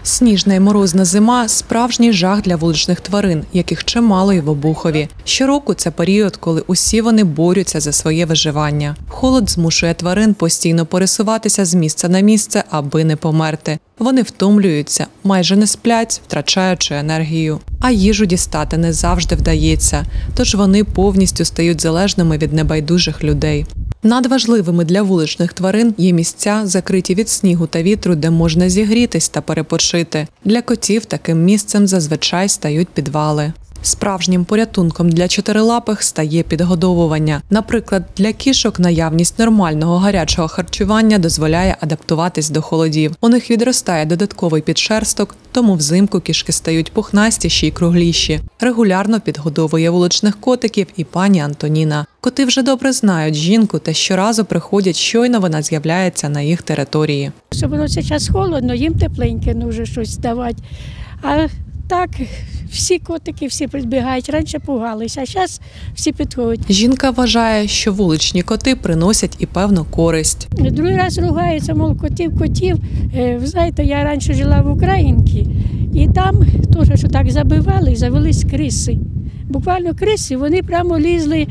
Сніжна й морозна зима – справжній жах для вуличних тварин, яких чимало й в Обухові. Щороку це період, коли усі вони борються за своє виживання. Холод змушує тварин постійно пересуватися з місця на місце, аби не померти. Вони втомлюються, майже не сплять, втрачаючи енергію. А їжу дістати не завжди вдається, тож вони повністю стають залежними від небайдужих людей. Надважливими для вуличних тварин є місця, закриті від снігу та вітру, де можна зігрітись та перепочити. Для котів таким місцем зазвичай стають підвали. Справжнім порятунком для чотирилапих стає підгодовування. Наприклад, для кішок наявність нормального гарячого харчування дозволяє адаптуватись до холодів. У них відростає додатковий підшерсток, тому взимку кішки стають пухнастіші й кругліші. Регулярно підгодовує вуличних котиків і пані Антоніна. Коти вже добре знають жінку та щоразу приходять, щойно вона з'являється на їх території. Щоб воно зараз холодно, їм тепленьке, вже щось давати. А так, всі котики, всі підбігають. Раніше пугалися, а зараз всі підходять. Жінка вважає, що вуличні коти приносять і певну користь. Другий раз ругаються, мов котів. Ви знаєте, я раніше жила в Українці, і там теж, що так забивали, і завелись криси. Буквально криси, вони прямо лізли,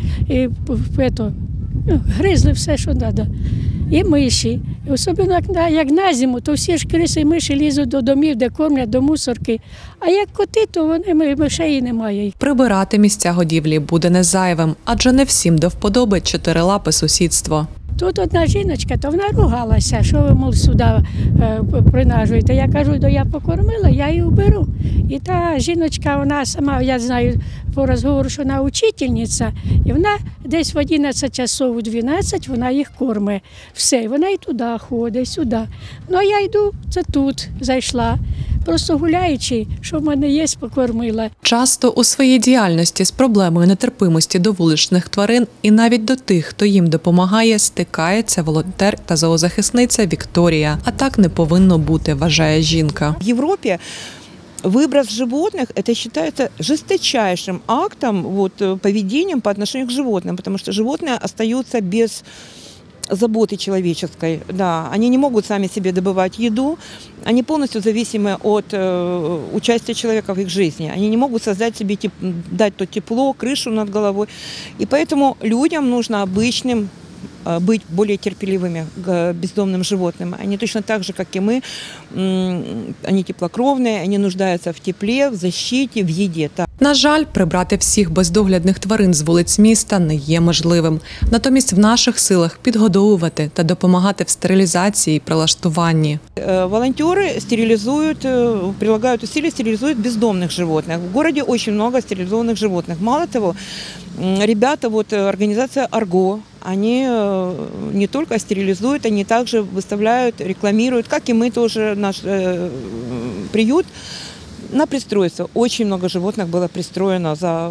гризли все, що треба. І миші. І особливо, як на зиму, то всі ж криси і миші лізуть до домів, де кормлять, до мусорки. А як коти, то вони мишей немає. Прибирати місця годівлі буде не зайвим, адже не всім до вподоби чотирилапе сусідство. Тут одна жіночка, то вона ругалася, що ви, мов, сюди принажуєте. Я кажу, я покормила, я її уберу. І та жіночка, вона сама, я знаю по розговору, що вона учительниця, і вона десь в 11 часов, у 12 вона їх кормить. Все, вона і туди ходить, сюди. Ну, а я йду, це тут, зайшла. Просто гуляючи, що в мене є, покормила. Часто у своїй діяльності з проблемою нетерпимості до вуличних тварин і навіть до тих, хто їм допомагає, стикається волонтер та зоозахисниця Вікторія. А так не повинно бути, вважає жінка. В Європі выброс животных – это считается жесточайшим актом, поведением по отношению к животным, потому что животные остаются без заботы человеческой. Да, они не могут сами себе добывать еду, они полностью зависимы от участия человека в их жизни. Они не могут создать себе, дать то тепло, крышу над головой. И поэтому людям нужно обычным быть более терпеливыми к бездомным животным. Они точно так же, как и мы, они теплокровные, они нуждаются в тепле, в защите, в їді. На жаль, прибрати всіх бездоглядних тварин з вулиць міста не є можливим. Натомість в наших силах підгодовувати та допомагати в стерилізації і прилаштуванні. Волонтеры стерилизуют, прилагают усилия, стерилизуют бездомных животных. В городе очень много стерилизованных животных. Мало того, ребята, организация «Арго», они не только стерилизуют, они также выставляют, рекламируют, как и мы тоже, наш приют, на пристройство. Очень много животных было пристроено за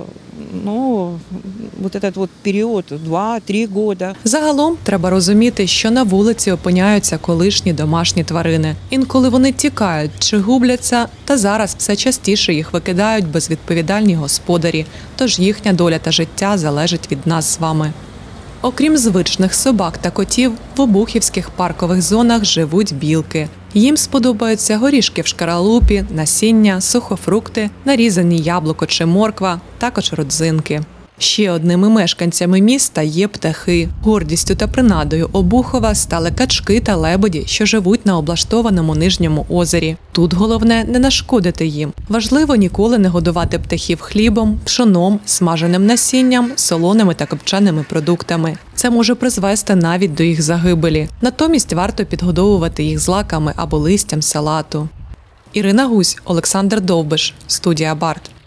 этот період 2-3 года. Загалом треба розуміти, що на вулиці опиняються колишні домашні тварини. Інколи вони тікають чи губляться, та зараз все частіше їх викидають безвідповідальні господарі. Тож їхня доля та життя залежить від нас з вами. Окрім звичних собак та котів, в обухівських паркових зонах живуть білки. Їм сподобаються горішки в шкаралупі, насіння, сухофрукти, нарізані яблуко чи морква, також родзинки. Ще одними мешканцями міста є птахи. Гордістю та принадою Обухова стали качки та лебеді, що живуть на облаштованому нижньому озері. Тут головне не нашкодити їм. Важливо ніколи не годувати птахів хлібом, пшоном, смаженим насінням, солоними та копченими продуктами. Це може призвести навіть до їх загибелі. Натомість варто підгодовувати їх злаками або листям салату. Ірина Гусь, Олександр Довбиш, студія Барт.